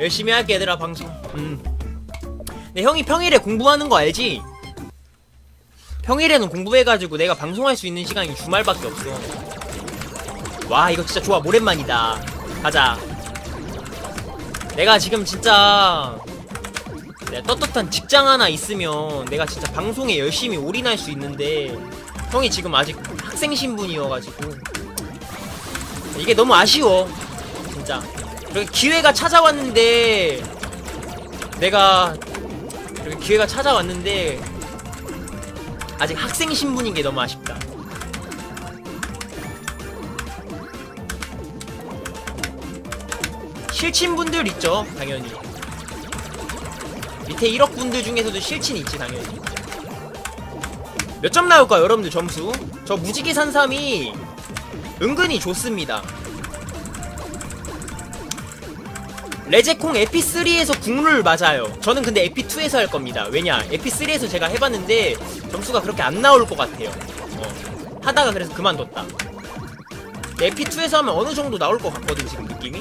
열심히 할게 얘들아 방송. 근데 형이 평일에 공부하는 거 알지? 평일에는 공부해가지고 내가 방송할 수 있는 시간이 주말밖에 없어. 와 이거 진짜 좋아. 오랜만이다. 가자. 내가 지금 진짜 내가 떳떳한 직장 하나 있으면 내가 진짜 방송에 열심히 올인할 수 있는데 형이 지금 아직 학생 신분이어가지고 이게 너무 아쉬워 진짜. 그렇게 기회가 찾아왔는데 내가 그렇게 기회가 찾아왔는데 아직 학생 신분인 게 너무 아쉽다. 실친분들 있죠 당연히. 밑에 1억 분들 중에서도 실친 있지 당연히. 몇 점 나올까요 여러분들 점수? 저 무지개 산삼이 은근히 좋습니다. 레제콩 에피3에서 국룰 맞아요. 저는 근데 에피2에서 할 겁니다. 왜냐 에피3에서 제가 해봤는데 점수가 그렇게 안 나올 것 같아요. 하다가 그래서 그만뒀다. 에피2에서 하면 어느 정도 나올 것 같거든 지금 느낌이.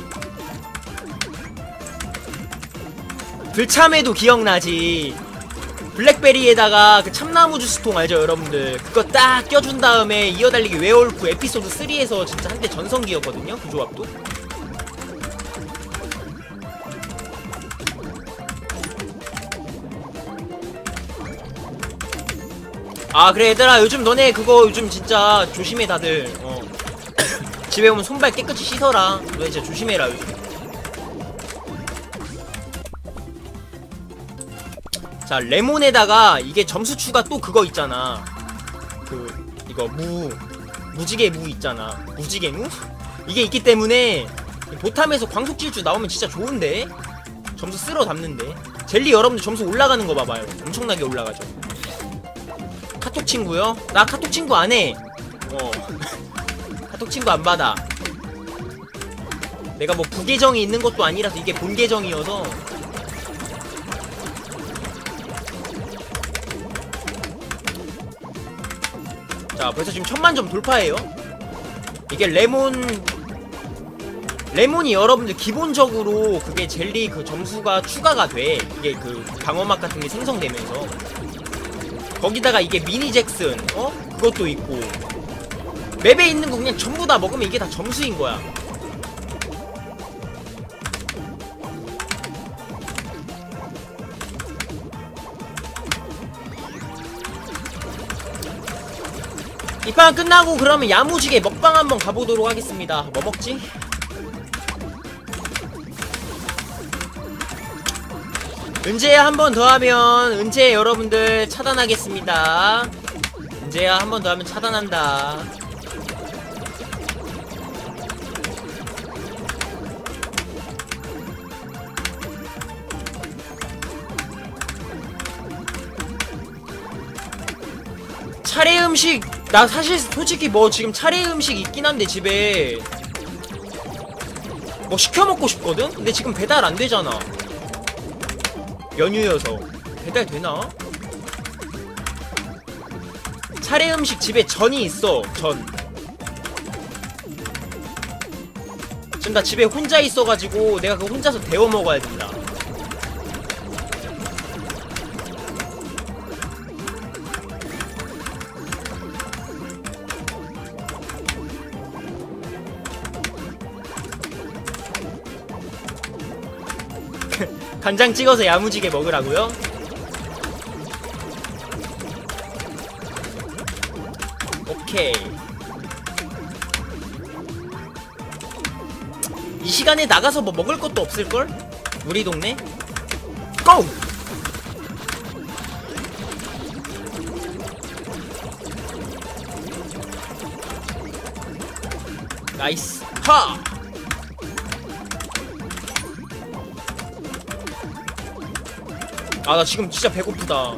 불참해도 기억나지. 블랙베리에다가 그 참나무 주스통 알죠 여러분들? 그거 딱 껴준 다음에 이어달리기 웨어울프 에피소드 3에서 진짜 한때 전성기였거든요 그 조합도. 아 그래 얘들아 요즘 너네 그거 요즘 진짜 조심해 다들. 집에 오면 손발 깨끗이 씻어라. 너네 진짜 조심해라 요즘. 자 레몬에다가 이게 점수 추가 또 그거 있잖아. 그 이거 무지개 무 있잖아. 무지개 무? 이게 있기 때문에 보탐에서 광속질주 나오면 진짜 좋은데 점수 쓸어 담는데. 젤리 여러분들 점수 올라가는 거 봐봐요. 엄청나게 올라가죠. 카톡 친구요? 나 카톡 친구 안 해. 카톡 친구 안 받아. 내가 뭐 부계정이 있는 것도 아니라서 이게 본 계정이어서. 자 벌써 지금 1000만점 돌파해요. 이게 레몬이 여러분들 기본적으로 그게 젤리 그 점수가 추가가 돼. 이게 그 방어막 같은 게 생성되면서 거기다가 이게 미니 잭슨 그것도 있고 맵에 있는 거 그냥 전부 다 먹으면 이게 다 점수인 거야. 이 판 끝나고 그러면 야무지게 먹방 한번 가보도록 하겠습니다. 뭐 먹지? 은재야 한 번 더 하면 은재 여러분들 차단하겠습니다. 은재야 한 번 더 하면 차단한다. 차례 음식 나 사실 솔직히 뭐 지금 차례 음식 있긴 한데 집에 뭐 시켜 먹고 싶거든? 근데 지금 배달 안 되잖아. 연휴여서 배달 되나? 차례 음식 집에 전이 있어. 전 지금 나 집에 혼자 있어가지고 내가 그거 혼자서 데워 먹어야 된다. 간장 찍어서 야무지게 먹으라고요? 오케이. 이 시간에 나가서 뭐 먹을 것도 없을걸? 우리 동네? 고! 나이스. 하! 아 나 지금 진짜 배고프다.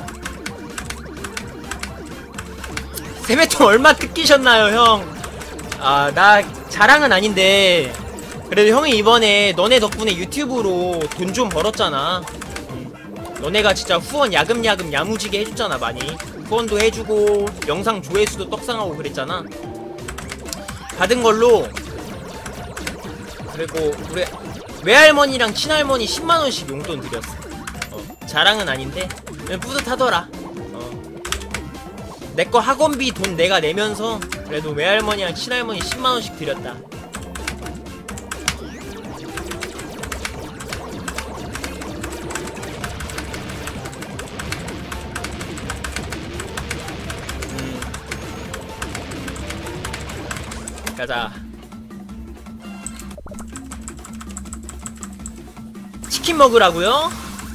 세뱃돈 얼마 뜯기셨나요 형? 아 나 자랑은 아닌데 그래도 형이 이번에 너네 덕분에 유튜브로 돈 좀 벌었잖아. 너네가 진짜 후원 야금야금 야무지게 해줬잖아. 많이 후원도 해주고 영상 조회수도 떡상하고 그랬잖아. 받은 걸로 그리고 외할머니랑 친할머니 10만원씩 용돈 드렸어. 자랑은 아닌데 뿌듯하더라. 내거 학원비 돈 내가 내면서 그래도 외할머니랑 친할머니 10만원씩 드렸다. 가자. 치킨 먹으라고요?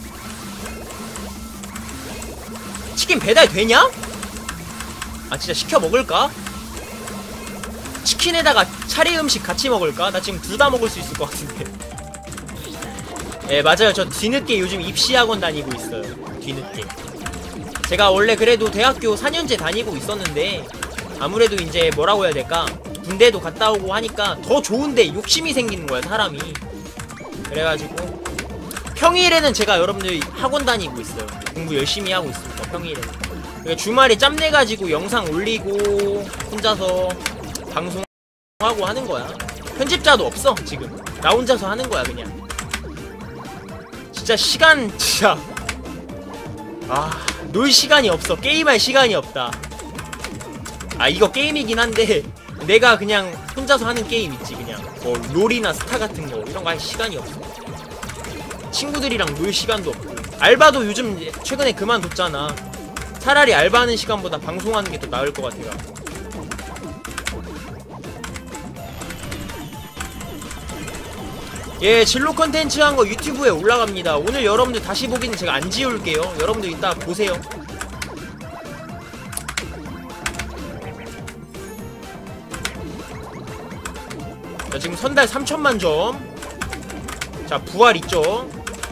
치킨 배달 되냐? 아 진짜 시켜 먹을까? 치킨에다가 차례 음식 같이 먹을까? 나 지금 둘 다 먹을 수 있을 것 같은데. 예 맞아요. 저 뒤늦게 요즘 입시학원 다니고 있어요. 뒤늦게. 제가 원래 그래도 대학교 4년제 다니고 있었는데 아무래도 이제 뭐라고 해야 될까? 군대도 갔다 오고 하니까 더 좋은데 욕심이 생기는 거야 사람이. 그래가지고 평일에는 제가 여러분들 학원 다니고 있어요. 공부 열심히 하고 있습니다. 평일에는. 그러니까 주말에 짬내가지고 영상 올리고 혼자서 방송하고 하는 거야. 편집자도 없어 지금. 나 혼자서 하는 거야 그냥. 진짜 시간 진짜 놀 시간이 없어. 게임할 시간이 없다. 이거 게임이긴 한데 내가 그냥 혼자서 하는 게임 있지. 그냥 뭐 롤이나 스타 같은 거 이런 거 할 시간이 없어. 친구들이랑 놀 시간도 없고. 알바도 요즘 최근에 그만뒀잖아. 차라리 알바하는 시간보다 방송하는 게 더 나을 것 같아가지고. 예, 진로 컨텐츠 한 거 유튜브에 올라갑니다. 오늘 여러분들 다시 보기는 제가 안 지울게요. 여러분들 이따 보세요. 자, 지금 선달 3천만 점. 자, 부활 있죠.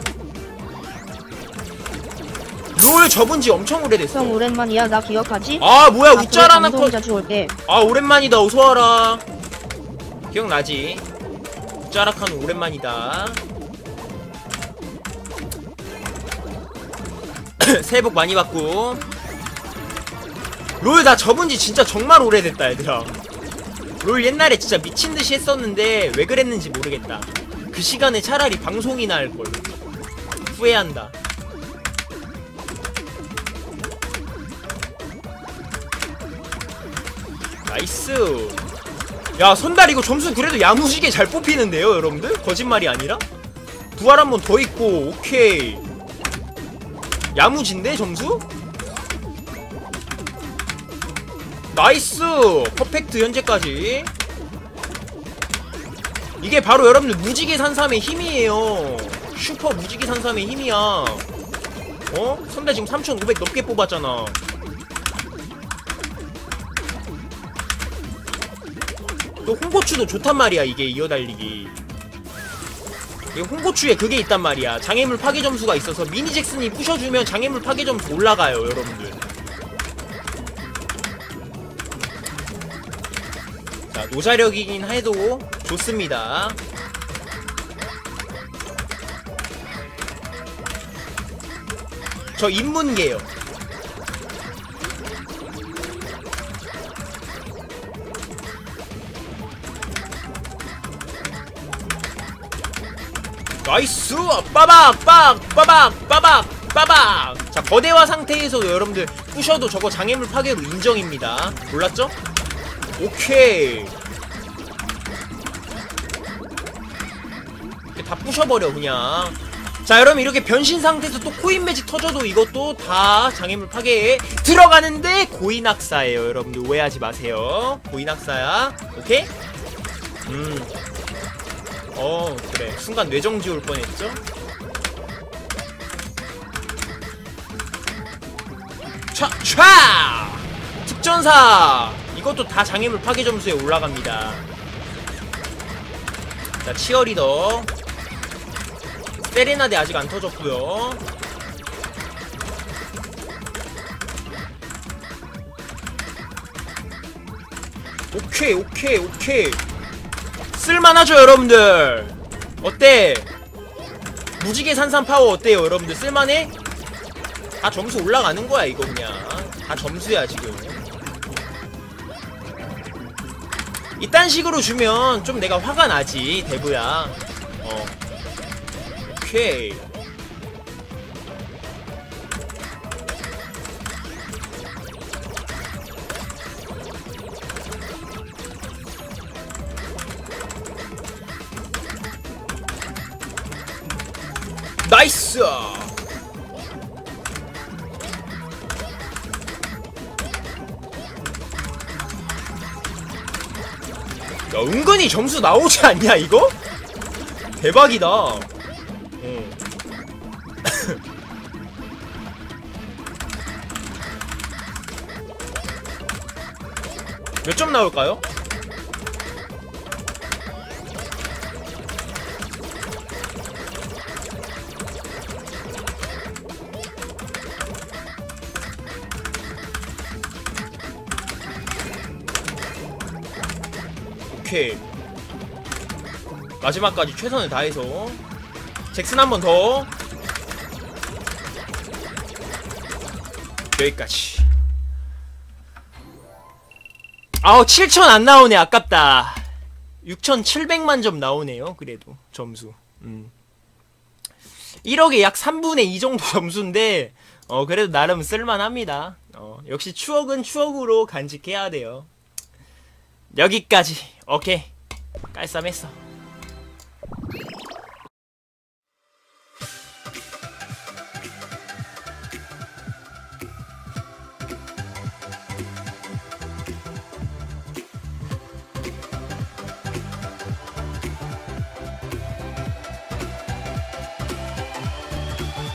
롤 접은지 엄청 오래됐어. 형 오랜만이야. 나 기억하지? 뭐야 웃자라나 방송 컷. 자주 올게. 오랜만이다. 어서와라. 기억나지? 웃자락하는 오랜만이다. 새해 복 많이 받고. 롤 나 접은지 진짜 정말 오래됐다 얘들아. 롤 옛날에 진짜 미친듯이 했었는데 왜 그랬는지 모르겠다. 그 시간에 차라리 방송이나 할걸. 후회한다. 나이스. 야 선달 이거 점수 그래도 야무지게 잘 뽑히는데요 여러분들? 거짓말이 아니라? 부활 한 번 더 있고. 오케이 야무진데 점수? 나이스. 퍼펙트 현재까지. 이게 바로 여러분들 무지개 산삼의 힘이에요. 슈퍼 무지개 산삼의 힘이야. 선달 지금 3,500 넘게 뽑았잖아. 또 홍고추도 좋단 말이야. 이게 이어달리기. 이게 홍고추에 그게 있단 말이야. 장애물 파괴 점수가 있어서 미니 잭슨이 부셔주면 장애물 파괴 점수 올라가요 여러분들. 자 노자력이긴 해도 좋습니다. 저 인문계요. 나이스! 빠박! 빡! 빠박! 빠박! 빠박! 자 거대화 상태에서 여러분들 부셔도 저거 장애물 파괴로 인정입니다. 몰랐죠? 오케이. 이렇게 다 부셔버려 그냥. 자 여러분 이렇게 변신 상태에서 또 코인 매직 터져도 이것도 다 장애물 파괴에 들어가는데 고인학사예요. 여러분들 오해하지 마세요. 고인학사야. 오케이? 그래. 순간 뇌정지 올 뻔했죠? 촤! 특전사! 이것도 다 장애물 파괴 점수에 올라갑니다. 자, 치어리더. 세레나데 아직 안 터졌고요. 오케이. 쓸만하죠 여러분들. 어때? 무지개 산삼 파워 어때요 여러분들? 쓸만해? 다 점수 올라가는 거야 이거 그냥. 다 점수야 지금. 이딴 식으로 주면 좀 내가 화가 나지 대부야. 오케이. 나이스. 야, 은근히 점수 나오지 않냐 이거? 대박이다. 몇 점 나올까요? 오케이. 마지막까지 최선을 다해서 잭슨 한 번 더. 여기까지. 아우 7,000 안 나오네. 아깝다. 6,700만 점 나오네요. 그래도 점수 1억에 약 3분의 2 정도 점수인데 그래도 나름 쓸만합니다. 역시 추억은 추억으로 간직해야 돼요. 여기까지. 오케이. 깔쌈했어.